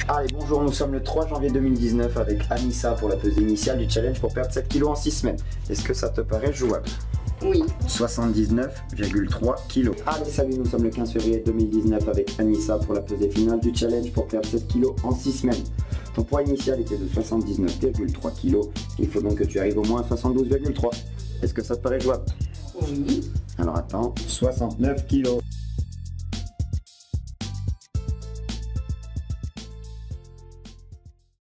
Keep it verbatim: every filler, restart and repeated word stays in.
Allez, bonjour, nous sommes le trois janvier deux mille dix-neuf avec Anissa pour la pesée initiale du challenge pour perdre sept kilos en six semaines. Est-ce que ça te paraît jouable? Oui. soixante-dix-neuf virgule trois kilos. Allez, salut, nous sommes le quinze février deux mille dix-neuf avec Anissa pour la pesée finale du challenge pour perdre sept kilos en six semaines. Ton poids initial était de soixante-dix-neuf virgule trois kilos. Il faut donc que tu arrives au moins à soixante-douze virgule trois. Est-ce que ça te paraît jouable? Oui. Alors attends, soixante-neuf kilos.